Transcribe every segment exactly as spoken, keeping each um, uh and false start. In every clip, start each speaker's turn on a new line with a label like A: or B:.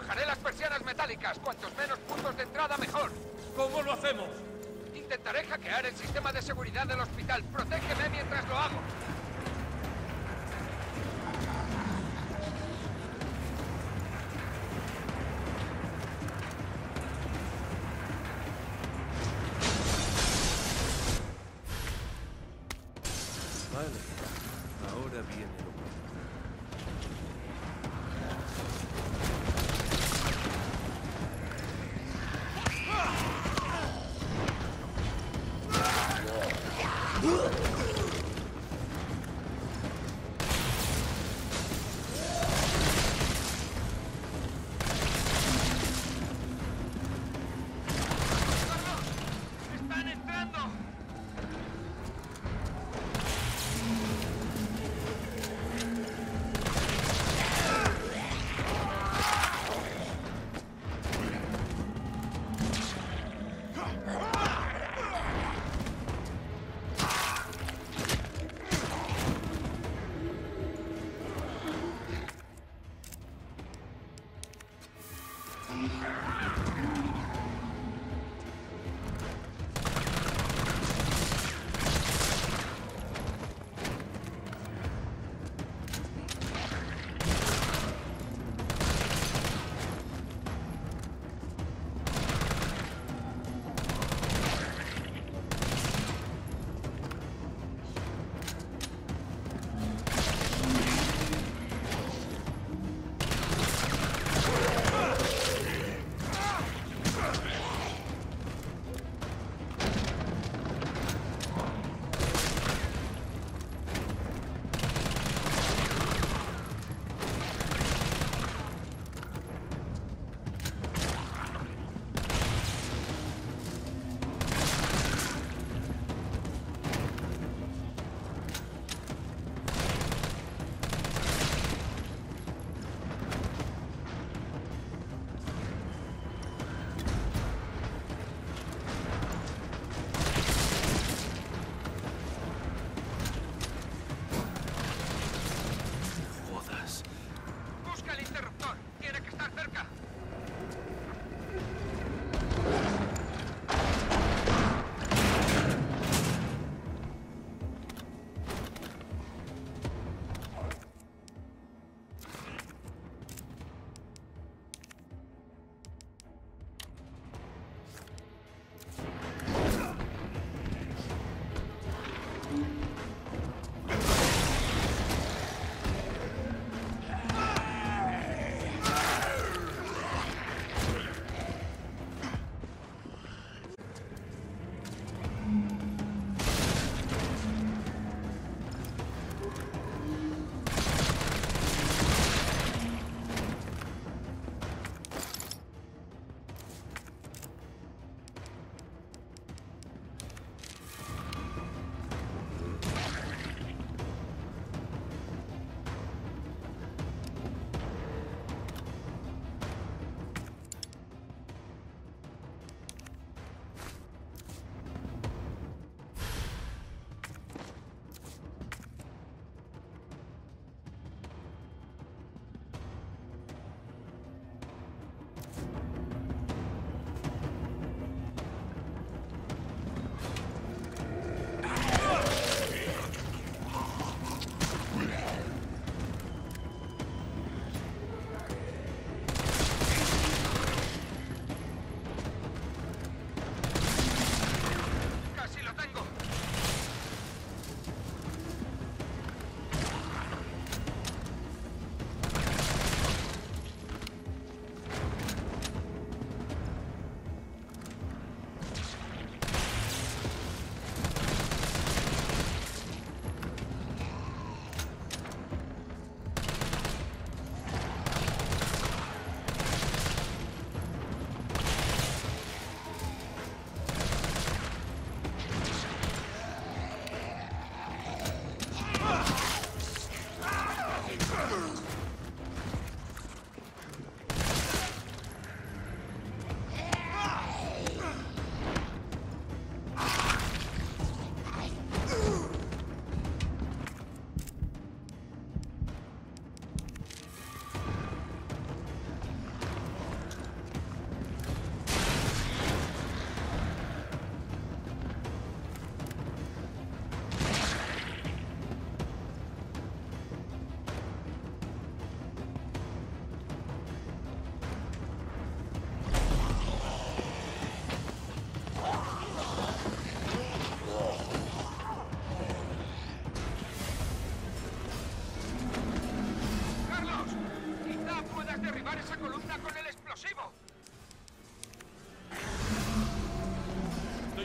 A: Bajaré las persianas metálicas. Cuantos menos puntos de entrada, mejor.
B: ¿Cómo lo hacemos?
A: Intentaré hackear el sistema de seguridad del hospital. Protégeme mientras lo hago.
B: Vale. Ahora viene lo bueno.
A: ¡Están entrando!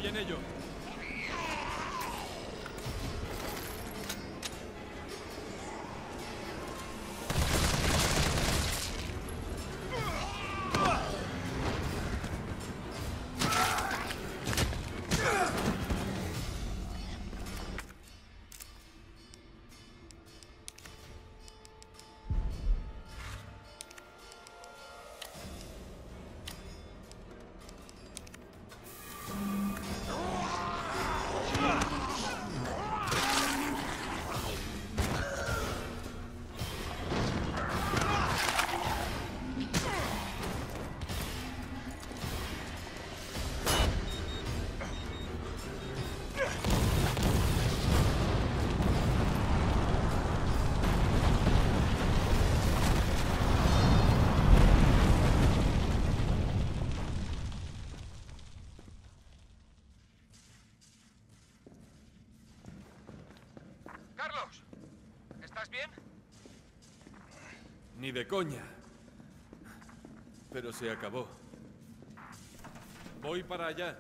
B: Estoy en ello.
A: Carlos, ¿estás bien?
B: Ni de coña. Pero se acabó. Voy para allá.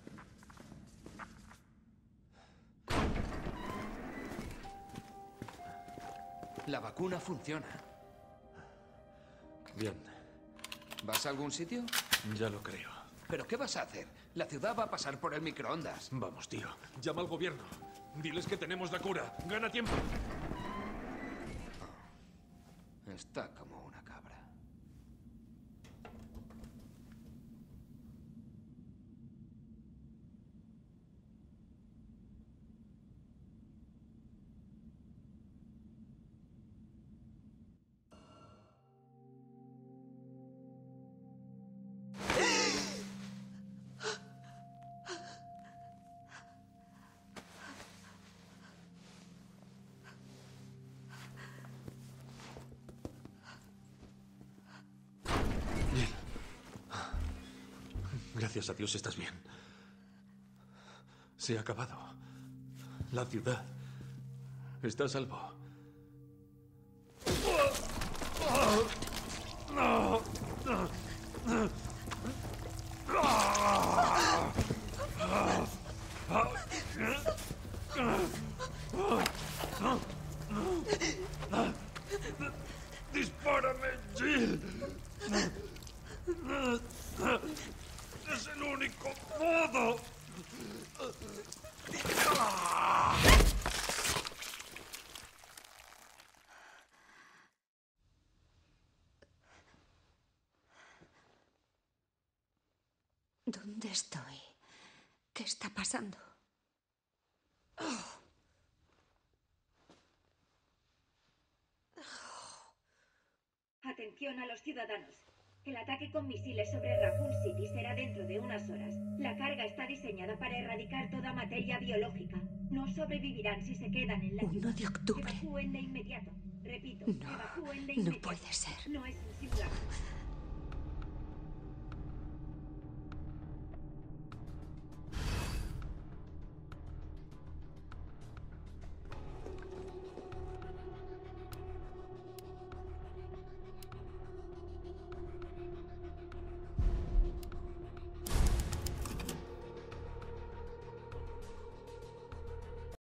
A: La vacuna funciona.
B: Bien,
A: ¿Vas a algún sitio?
B: ya lo creo.
A: ¿Pero qué vas a hacer? La ciudad va a pasar por el microondas.
B: Vamos, tío. Llama al gobierno. Diles que tenemos la cura. Gana tiempo.
A: Está como una cabra.
B: Bien. Gracias a Dios estás bien. Se ha acabado. La ciudad está a salvo. ¡Dispárame, Jill! ¡Es el único modo!
C: ¿Dónde estoy? ¿Qué está pasando?
D: Atención a los ciudadanos. El ataque con misiles sobre Raccoon City será dentro de unas horas. La carga está diseñada para erradicar toda materia biológica. No sobrevivirán si se quedan en la ciudad.
C: uno de octubre.
D: Evacúen de inmediato. Repito,
C: No,
D: evacúen de
C: no
D: inmediato.
C: puede ser.
D: No es un simulacro.